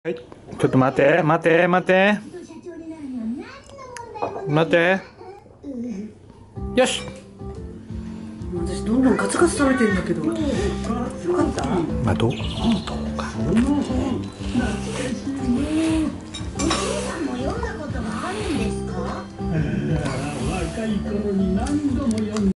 はい、ちょっと待って待って待って待って。よし。 私どんどんガツガツ食べてんだけど。よかった。 まあどうか。 若い頃に何度も読ん